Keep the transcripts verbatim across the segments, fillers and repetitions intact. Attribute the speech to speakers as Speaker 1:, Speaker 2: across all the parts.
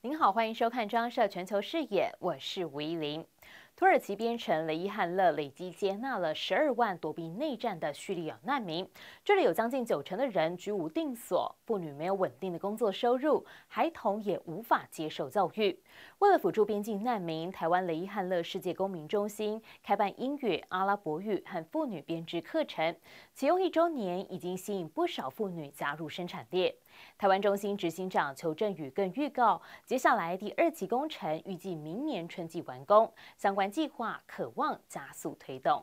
Speaker 1: 您好，欢迎收看中央社全球视野，我是吴依林。土耳其边城雷伊汉勒累计接纳了十二万躲避内战的叙利亚难民，这里有将近九成的人居无定所，妇女没有稳定的工作收入，孩童也无法接受教育。为了辅助边境难民，台湾雷伊汉勒世界公民中心开办英语、阿拉伯语和妇女编织课程，启用一周年，已经吸引不少妇女加入生产链。台湾中心执行长邱振宇更预告，接下来第二期工程预计明年春季完工，相关计划可望加速推动。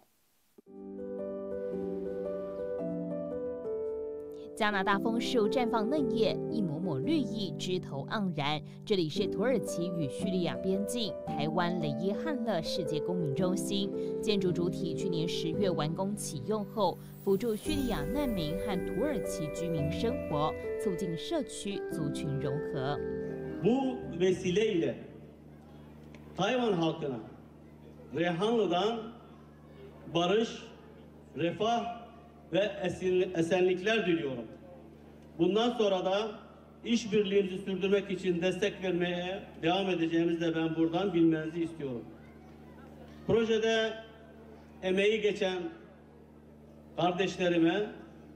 Speaker 1: 加拿大枫树绽放嫩叶，一抹抹绿意，枝头盎然。这里是土耳其与叙利亚边境，台湾雷伊汉勒世界公民中心。建筑主体去年十月完工启用后，辅助叙利亚难民和土耳其居民生活，促进社区族群融合。
Speaker 2: Bu vesileyle Tayvan halkına Reyhanlı'dan barış, refah ve esenlikler diliyorum. Bundan sonra da işbirliğimizi sürdürmek için destek vermeye devam edeceğimizi de ben buradan bilmenizi istiyorum. Projede emeği geçen kardeşlerime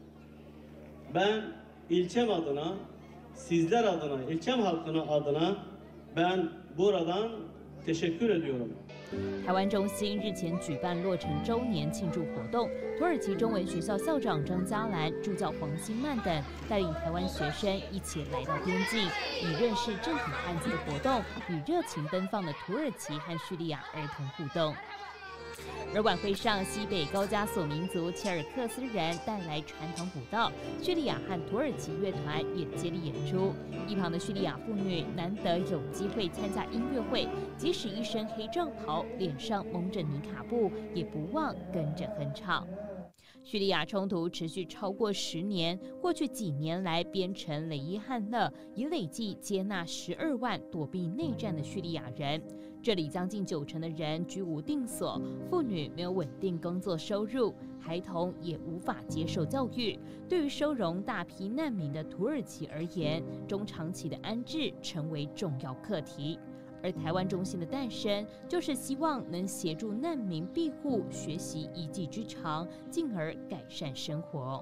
Speaker 2: ben ilçem adına, sizler adına, ilçem halkına adına ben buradan teşekkür ediyorum.
Speaker 1: 台湾中心日前举办落成周年庆祝活动，土耳其中文学校校长张嘉兰、助教黄新曼等带领台湾学生一起来到边境，以认识正体汉字的活动，与热情奔放的土耳其和叙利亚儿童互动。而晚会上，西北高加索民族切尔克斯人带来传统舞蹈，叙利亚和土耳其乐团也接力演出。一旁的叙利亚妇女难得有机会参加音乐会，即使一身黑罩袍，脸上蒙着尼卡布，也不忘跟着哼唱。叙利亚冲突持续超过十年，过去几年来，边城雷伊汉勒已累计接纳十二万躲避内战的叙利亚人。这里将近九成的人居无定所，妇女没有稳定工作收入，孩童也无法接受教育。对于收容大批难民的土耳其而言，中长期的安置成为重要课题。而台湾中心的诞生，就是希望能协助难民庇护、学习一技之长，进而改善生活。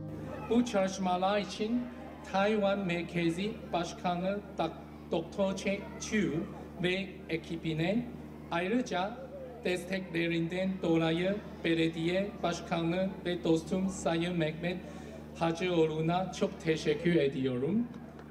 Speaker 3: Bu çalışmalar için Tayvan Merkezi Başkanı Doktor Chu ve ekibine ayrıca desteklerinden dolayı belediye başkanı ve dostum Sayın Mehmet Hacıoğlu'na çok teşekkür ediyorum.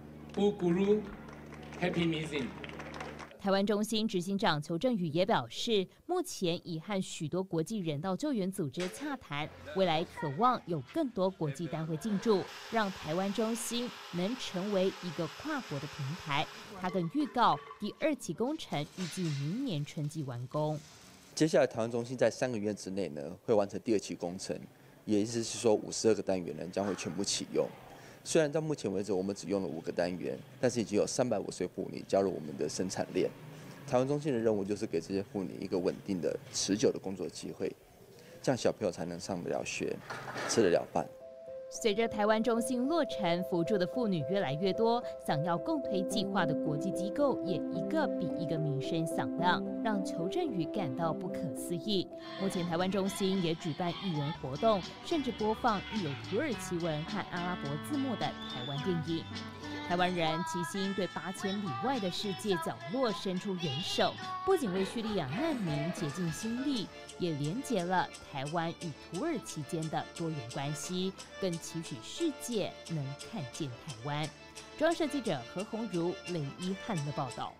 Speaker 3: Bu gurur hepimizin.
Speaker 1: 台湾中心执行长邱振宇也表示，目前已和许多国际人道救援组织洽谈，未来渴望有更多国际单位进驻，让台湾中心能成为一个跨国的平台。他更预告，第二期工程预计明年春季完工。
Speaker 4: 接下来，台湾中心在三个月之内呢，会完成第二期工程，也意思是说，五十二个单元呢将会全部启用。虽然到目前为止我们只用了五个单元，但是已经有三百五十位妇女加入我们的生产链。台湾中心的任务就是给这些妇女一个稳定的、持久的工作机会，这样小朋友才能上得了学，吃得了饭。
Speaker 1: 随着台湾中心落成，扶助的妇女越来越多，想要共推计划的国际机构也一个比一个名声响亮，让邱振宇感到不可思议。目前台湾中心也举办艺文活动，甚至播放育有土耳其文和阿拉伯字幕的台湾电影。台湾人齐心对八千里外的世界角落伸出援手，不仅为叙利亚难民竭尽心力，也连结了台湾与土耳其间的多元关系，更期许世界能看见台湾。中央社记者何鸿儒、雷伊汉的报道。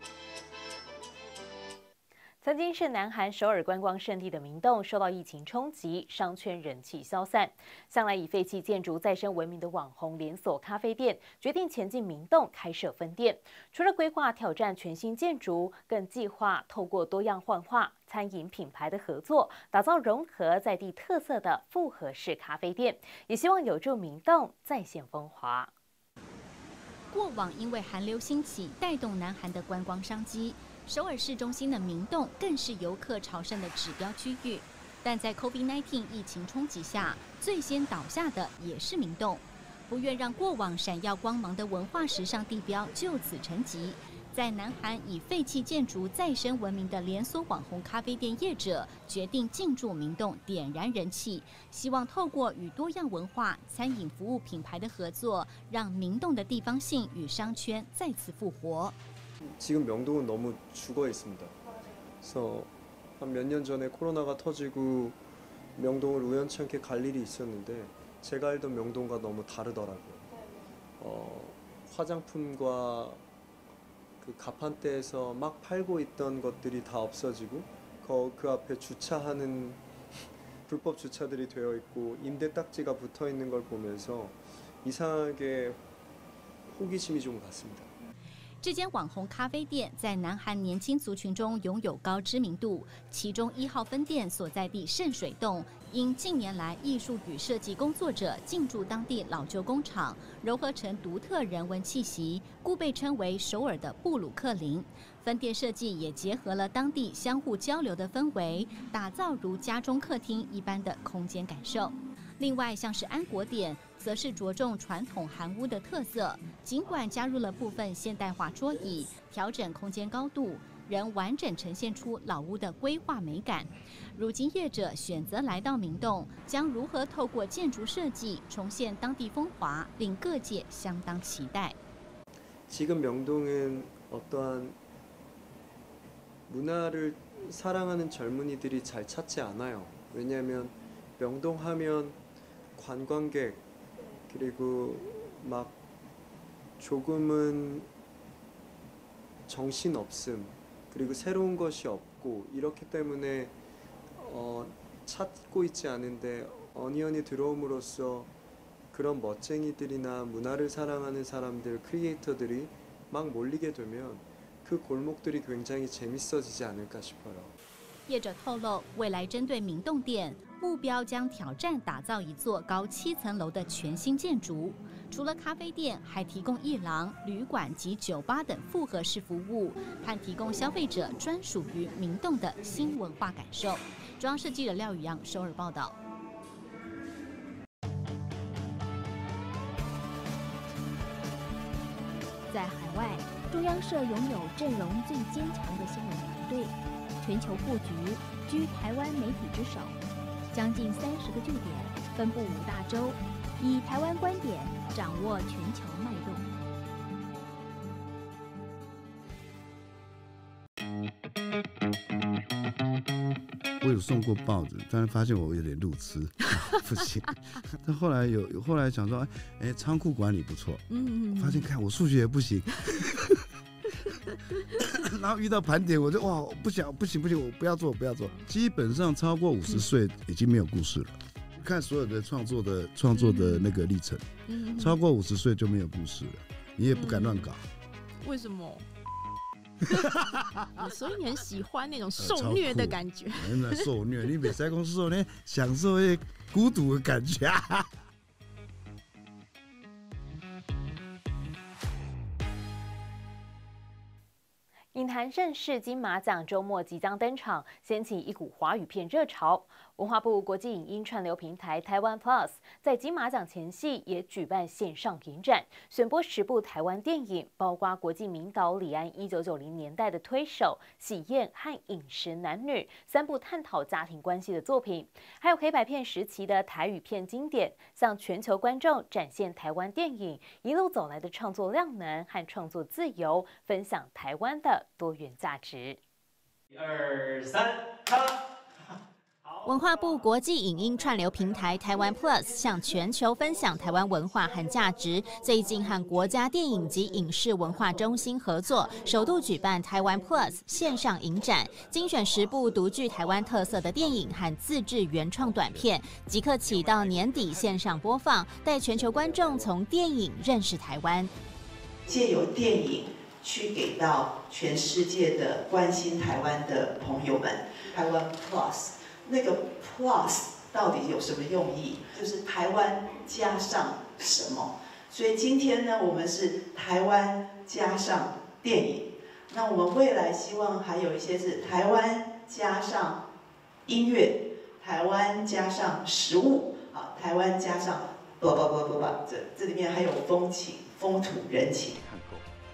Speaker 1: 曾经是南韩首尔观光胜地的明洞，受到疫情冲击，商圈人气消散。向来以废弃建筑再生闻名的网红连锁咖啡店，决定前进明洞开设分店。除了规划挑战全新建筑，更计划透过多样幻化、餐饮品牌的合作，打造融合在地特色的复合式咖啡店，也希望有助明洞再现风华。
Speaker 5: 过往因为韩流兴起，带动南韩的观光商机。首尔市中心的明洞更是游客朝圣的指标区域，但在 COVID 十九 疫情冲击下，最先倒下的也是明洞。不愿让过往闪耀光芒的文化时尚地标就此沉寂，在在南韩以废弃建筑再生闻名的连锁网红咖啡店业者决定进驻明洞，点燃人气，希望透过与多样文化、餐饮服务品牌的合作，让明洞的地方性与商圈再次复活。
Speaker 6: 지금 명동은 너무 죽어 있습니다. 그래서 한 몇 년 전에 코로나가 터지고 명동을 우연치 않게 갈 일이 있었는데 제가 알던 명동과 너무 다르더라고요. 어, 화장품과 그 가판대에서 막 팔고 있던 것들이 다 없어지고 그, 그 앞에 주차하는 불법 주차들이 되어 있고 임대 딱지가 붙어 있는 걸 보면서 이상하게 호기심이 좀 갔습니다.
Speaker 5: 这间网红咖啡店在南韩年轻族群中拥有高知名度，其中一号分店所在地圣水洞，因近年来艺术与设计工作者进驻当地老旧工厂，糅合成独特人文气息，故被称为首尔的布鲁克林。分店设计也结合了当地相互交流的氛围，打造如家中客厅一般的空间感受。 另外，像是安国店，则是着重传统韩屋的特色，尽管加入了部分现代化桌椅，调整空间高度，仍完整呈现出老屋的规划美感。如今业者选择来到明洞，将如何透过建筑设计重现当地风华，令各界相当期待。
Speaker 6: 지금 명동은 어떠한 문화를 사랑하는 젊은이들이 잘 찾지 않아요. 왜냐하면 명동하면 관광객 그리고 막 조금은 정신 없음 그리고 새로운 것이 없고 이렇기 때문에 어, 찾고 있지 않은데 어니언이 들어옴으로써 그런 멋쟁이들이나 문화를 사랑하는 사람들 크리에이터들이 막 몰리게 되면 그 골목들이 굉장히 재밌어지지 않을까 싶어요.
Speaker 5: 业者透露，未来针对明洞店，目标将挑战打造一座高七层楼的全新建筑。除了咖啡店，还提供艺廊、旅馆及酒吧等复合式服务，和提供消费者专属于明洞的新文化感受。中央社记者廖宇阳首尔报道。
Speaker 7: 在海外，中央社拥有阵容最坚强的新闻团队。 全球布局居台湾媒体之首，将近三十个据点，分布五大洲，以台湾观点掌握全球脉
Speaker 8: 动。我有送过报纸，但是发现我有点路痴，不行。但后来有后来想说，哎，仓库管理不错，嗯嗯，发现看我数学也不行。然后遇到盘点，我就哇，不想不行不行，我不要做不要做。基本上超过五十岁已经没有故事了。看所有的创作的创作的那个历程，嗯、超过五十岁就没有故事了，你也不敢乱搞。
Speaker 9: 嗯、为什么？所以你很喜欢那种受虐的感觉。
Speaker 8: 呃、受虐，你别在公司受虐，享受那孤独的感觉。
Speaker 1: 影坛盛世金马奖周末即将登场，掀起一股华语片热潮。文化部国际影音串流平台台湾 Plus 在金马奖前夕也举办线上影展，选播十部台湾电影，包括国际名导李安一九九零年代的《推手》、《喜宴》和《饮食男女》三部探讨家庭关系的作品，还有黑白片时期的台语片经典，向全球观众展现台湾电影一路走来的创作量能和创作自由，分享台湾的多元价值。
Speaker 2: 一二三，卡！
Speaker 5: 文化部国际影音串流平台台湾 Plus 向全球分享台湾文化和价值，最近和国家电影及影视文化中心合作，首度举办台湾 Plus 线上影展，精选十部独具台湾特色的电影和自制原创短片，即刻起到年底线上播放，带全球观众从电影认识台湾。
Speaker 10: 借由电影去给到全世界的关心台湾的朋友们，台湾 Plus。那个 plus 到底有什么用意？就是台湾加上什么？所以今天呢，我们是台湾加上电影。那我们未来希望还有一些是台湾加上音乐，台湾加上食物，啊，台湾加上不不不不不，这这里面还有风情、风土人情。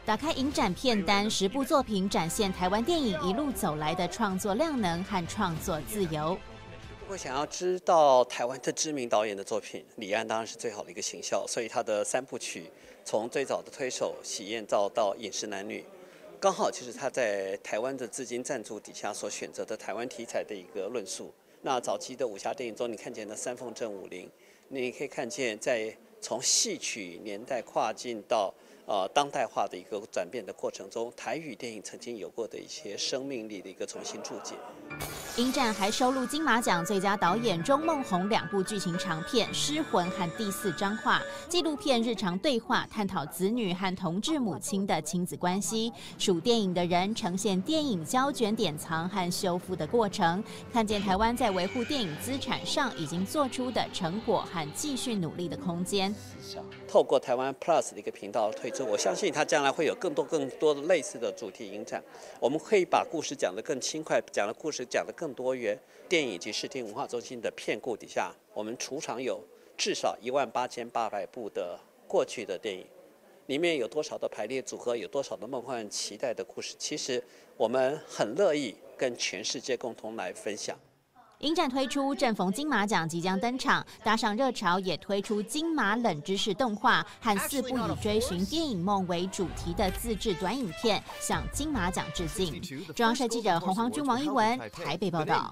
Speaker 5: 打开影展片单，十部作品展现台湾电影一路走来的创作量能和创作自由。
Speaker 11: 如果想要知道台湾的知名导演的作品，李安当然是最好的一个行销，所以他的三部曲，从最早的推手、喜宴照到饮食男女，刚好就是他在台湾的资金赞助底下所选择的台湾题材的一个论述。那早期的武侠电影中，你看见的三凤镇武林，你可以看见在从戏曲年代跨进到呃当代化的一个转变的过程中，台语电影曾经有过的一些生命力的一个重新注解。
Speaker 5: 影展还收录金马奖最佳导演钟孟宏两部剧情长片《失魂》和《第四张画》，纪录片《日常对话》探讨子女和同志母亲的亲子关系，属电影的人呈现电影胶卷典藏和修复的过程，看见台湾在维护电影资产上已经做出的成果和继续努力的空间。
Speaker 11: 透过台湾 Plus 的一个频道推出，我相信它将来会有更多更多的类似的主题影展。我们可以把故事讲得更轻快，讲的故事讲得更多元。电影及视听文化中心的片库底下，我们储藏有至少一万八千八百部的过去的电影，里面有多少的排列组合，有多少的梦幻期待的故事，其实我们很乐意跟全世界共同来分享。
Speaker 5: 影展推出，正逢金马奖即将登场，搭上热潮，也推出金马冷知识动画和四部以追寻电影梦为主题的自制短影片，向金马奖致敬。中央社记者洪黄君、王一文台北报道。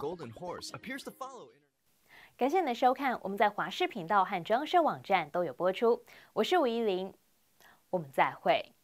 Speaker 1: 感谢你的收看，我们在华视频道和中央社网站都有播出。我是吴依玲，我们再会。